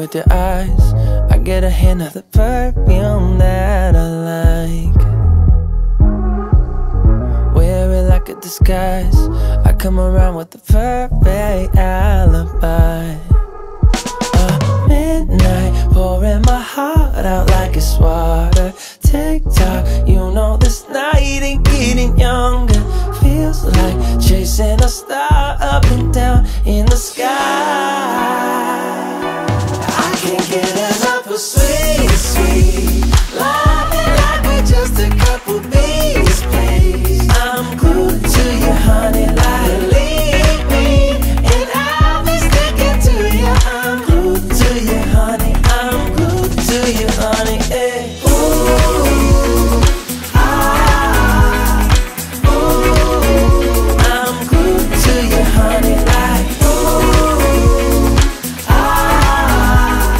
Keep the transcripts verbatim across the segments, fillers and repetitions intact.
with your eyes, I get a hint of the perfume that I like. Wear it like a disguise, I come around with the perfect alibi. Uh, midnight, pouring my heart out like it's water. Tick-tock, you know this night ain't getting younger. Feels like chasing a star up and down in the sky. I can't get enough of sweet, sweet loving, like we're just a couple bees, please. I'm glued to you, honey, like believe me, and I'll be sticking to you. I'm glued to you, honey, I'm glued to you, honey, yeah. Ooh, ah, ooh, I'm glued to you, honey, like ooh, ah,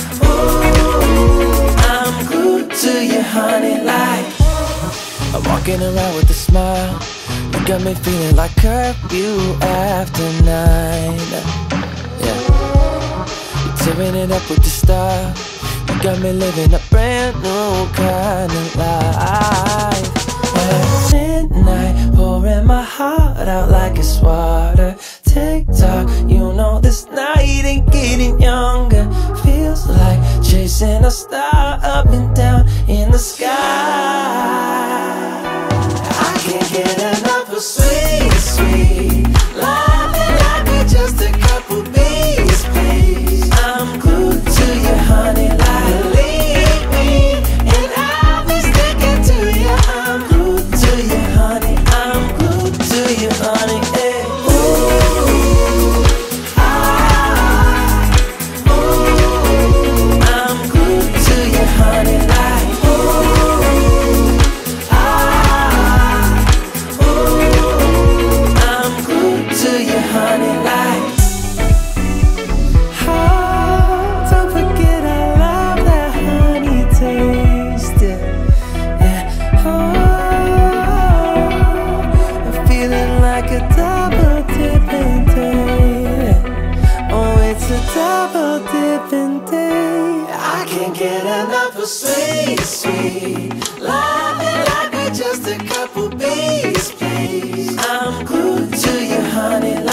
ooh, I'm glued to you, honey, like. I'm walking around with a smile, you got me feeling like curfew after nine. Yeah, you're tearing it up with the style, you got me living a brand new kind of life. At midnight, pouring my heart out like it's water. Tick-tock, you know this night ain't getting younger. Feels like chasing a star up and down in the sky. I can't get enough of sweet, sweet loving, like we're just a couple bees, please. I'm glued to you, honey, like believe me, and I'll be sticking to you. I'm glued to you, honey, I'm glued to you, honey, yeah. Ooh, ah, ooh, I'm glued to you, honey, like ooh, ah, ooh, I'm glued to you, honey, like. Oh, don't forget I love that honey taste, yeah. Oh, I'm feeling like a double dipping day. Oh, it's a double dipping day. I can't get enough of sweet, sweet loving, like we're just a couple bees, please. I'm glued to you, honey, like